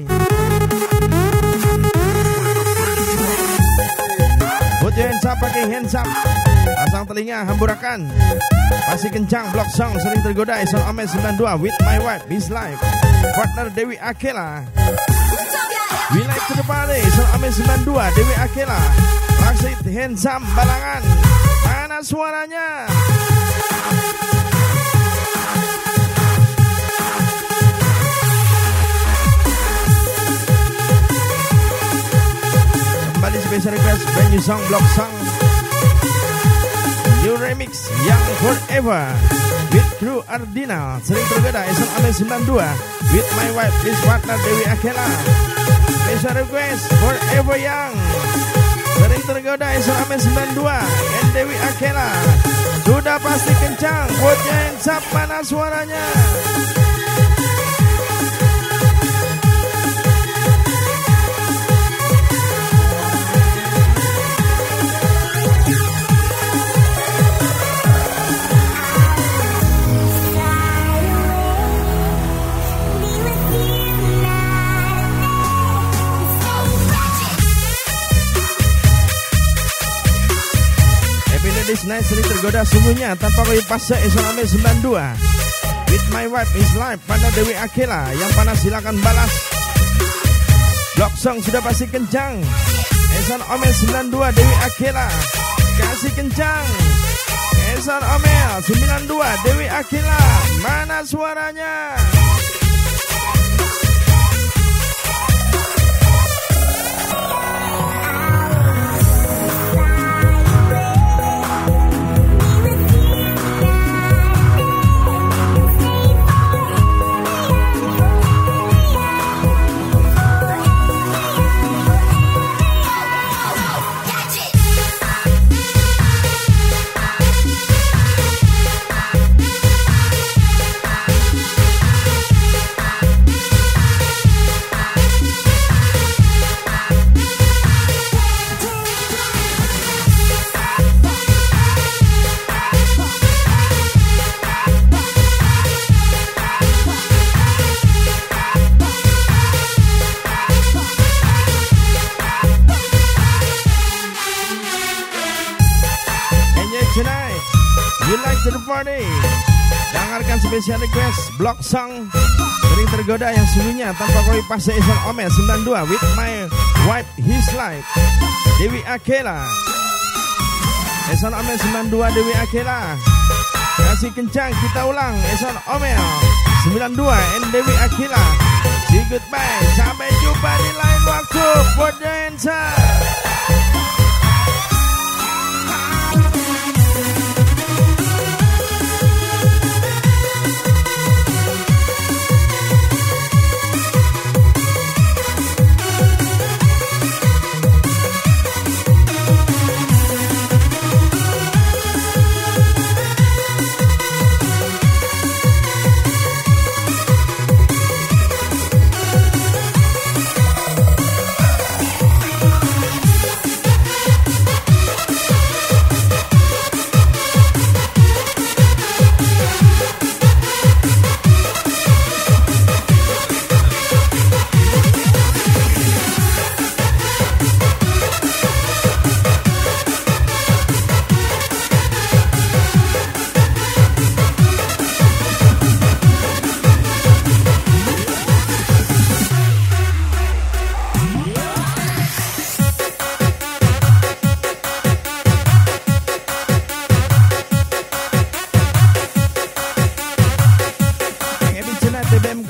Put your hands up, pakai hands up. Pasang telinga, hamburakan. Masih kencang, block song sering tergoda Eson Omes 92 with my wife, his life partner Dewi Akela. We like to the party, Eson Omes 92 Dewi Akela. Maksud Handsome Balangan. Mana suaranya? Kembali special request brand new song, block song new remix yang Forever with Crew Ardina. Sering tergoda Eson Omes 92 with my wife, his partner Dewi Akela. Special request Forever yang sering tergoda Eson Omes 92 and Dewi Akela. Sudah pasti kencang, put your hands up, mana suaranya? This night sering tergoda sungguhnya tanpa koyo fase Eson Omes 92 with my wife, his life partner Dewi Akela. Yang panas silakan balas. Block song sudah pasti kencang. Eson Omes 92 Dewi Akela. Kasih kencang. Eson Omes 92 Dewi Akela. Mana suaranya? Party. Dengarkan spesial request block song sering tergoda yang sungguhnya tanpa koi fase Eson Omes 92 with my wife, his life Dewi Akela. Eson Omes 92 Dewi Akela. Kasih kencang, kita ulang. Eson Omes 92 and Dewi Akela. See goodbye, sampai jumpa di lain waktu. Put your hands up.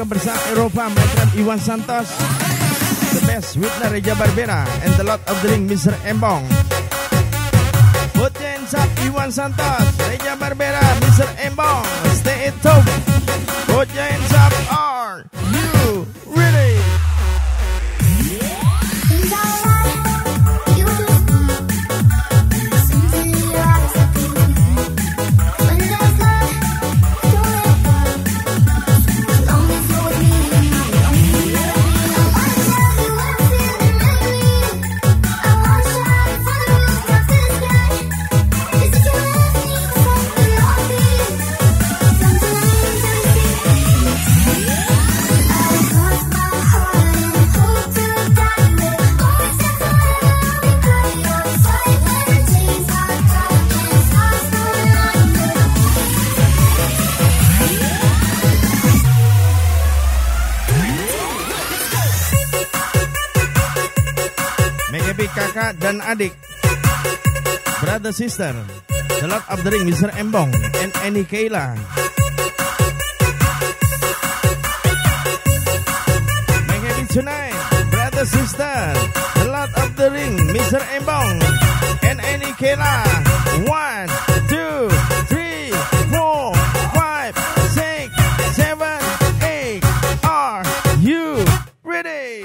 bersama Eropa, Metram Iwan Santos, The Best Whitner Reja Barbera, and the Lord of the Ring Mr. Embong. Put your hands up, Iwan Santos, Reja Barbera, Mr. Embong. Stay at top. Put your hands up. Are you ready? Kakak dan adik, brother sister, the Lord of the Ring Mr. Embong and Annie Kayla. Make happy tonight, brother sister, the Lord of the Ring Mr. Embong and Annie Kayla. 1, 2, 3, 4, 5, 6, 7, 8. Are you ready?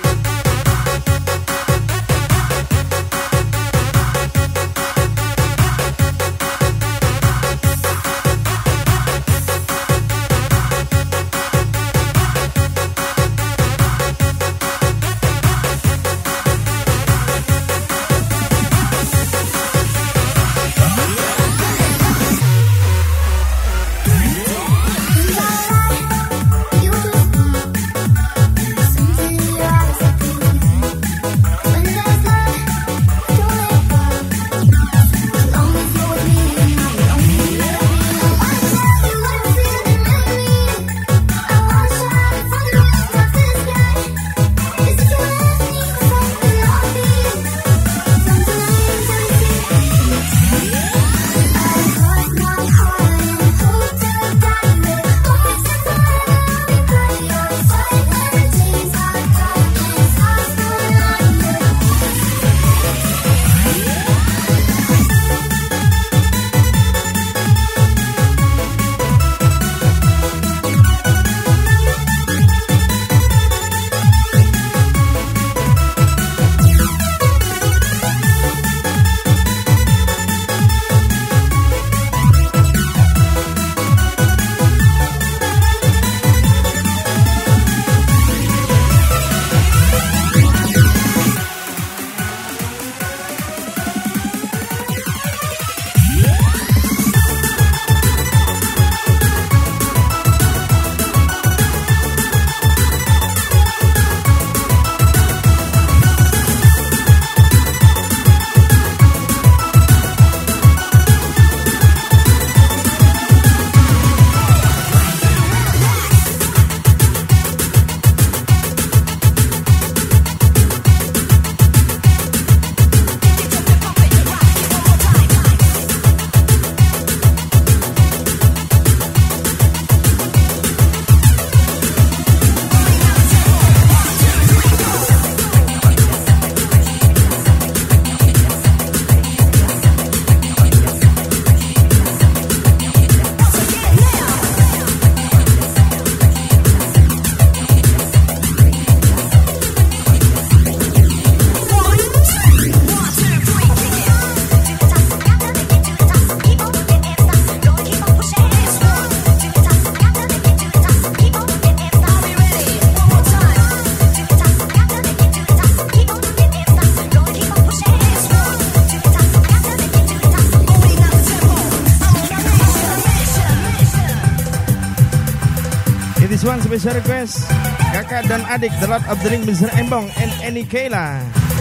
This one special request kakak dan adik, the Lord of the Ring Mr. Embong and Annie Kayla.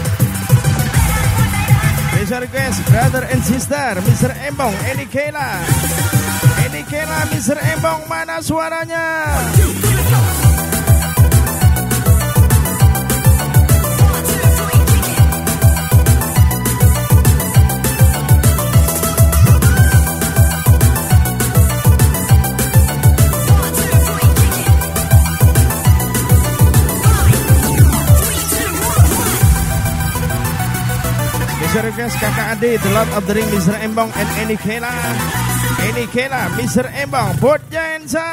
Special request brother and sister Mr. Embong, Annie Kayla. Annie Kayla, Mr. Embong, mana suaranya? request Kakak Ade, The Lord of the Ring, Mr. Embong and Eni Kela. Eni Kela, Mr. Embong, Put Jensa.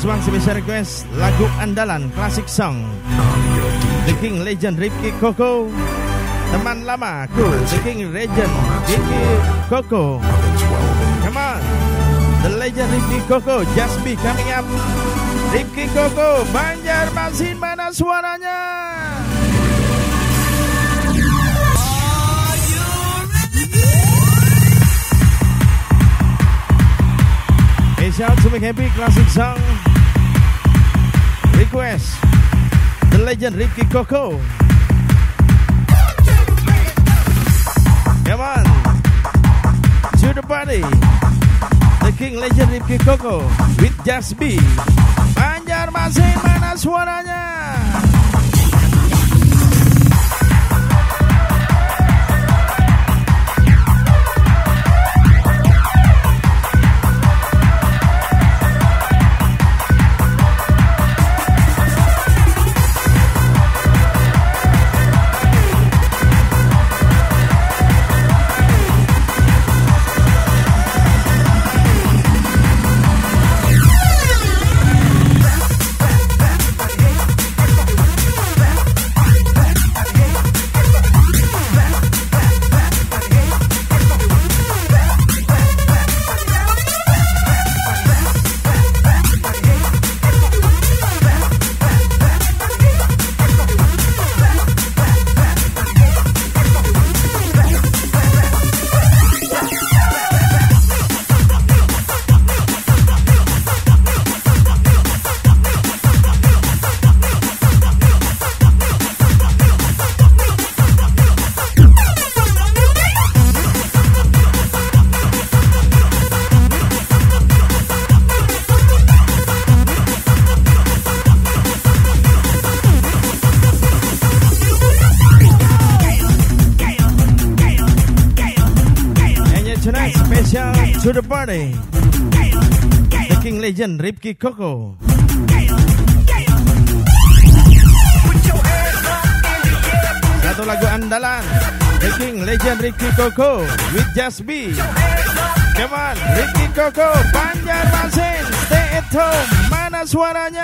This one special request lagu andalan classic song The King Legend Ripky Koko. Teman lamaku The King Legend Ripky Koko. Come on, The Legend Ripky Koko, Just Be coming up. Ripky Koko, Banjarmasin, mana suaranya? Hey, shout to make happy classic song request The Legend Ripky Koko. Come on, to the party. The King Legend Ripky Koko with Just Be. Banjarmasin, mana suaranya? To the party, The King Legend Ripky Koko. Satu lagu andalan The King Legend Ripky Koko with Just Be. Come on, Ripky Koko, Banjarmasin, stay at home, mana suaranya?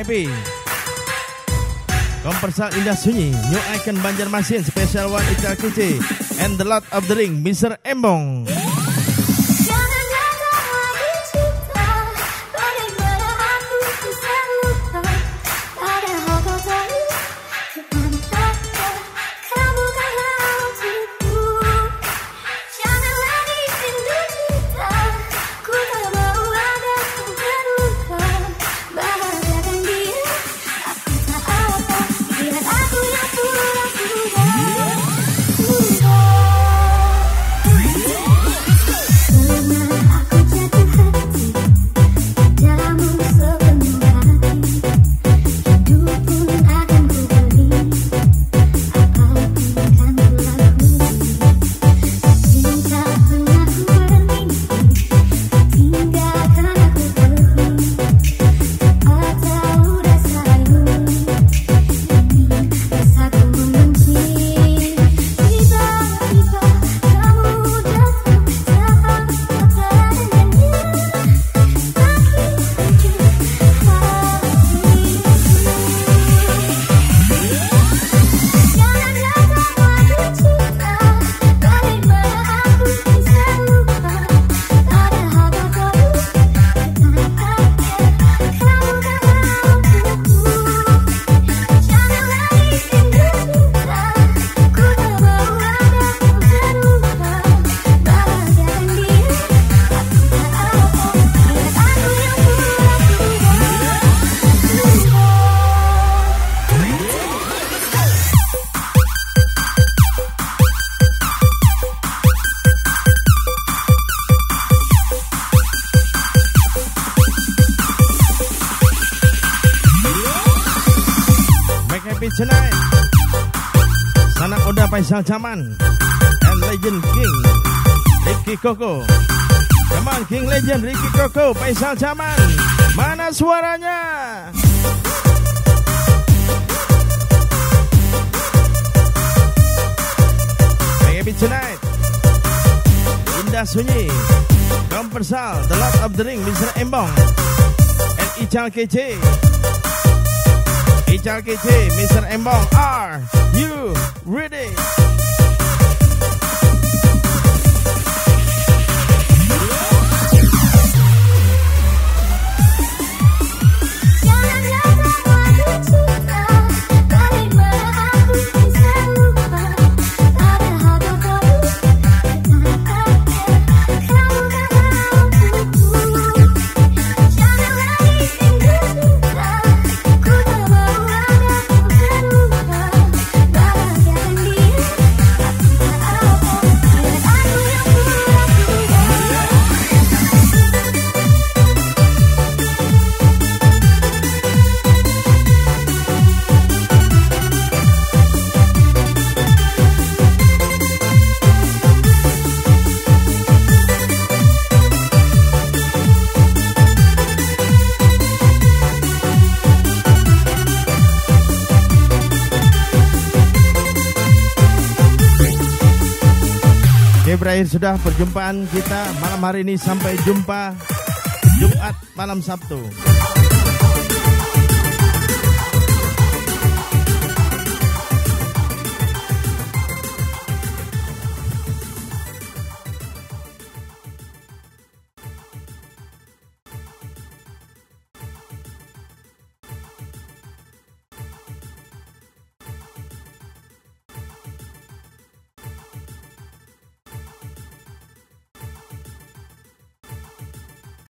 Happy. Kompersal Indah Sunyi, New Icon Banjarmasin, Special One Ical Kece, and The Lord of the Ring, Mr. Embong. Tonight, Sanak Oda Faisal Jaman and Legend King Ricky Koko. Come on, King Legend Ricky Koko, Faisal Jaman. Mana suaranya? Happy Tonight, Indah Sunyi, Kompersal, The Lord of the Ring, Mr. Embong, and Ical Kece. Ical Kece, Mr. Embong, are you ready? Berakhir sudah perjumpaan kita malam hari ini. Sampai jumpa Jumat malam Sabtu.